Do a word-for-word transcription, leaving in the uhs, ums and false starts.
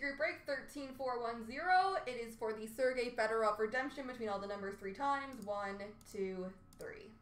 Secret Break thirteen four one zero. It is for the Sergei Fedorov redemption between all the numbers three times. One, two, three.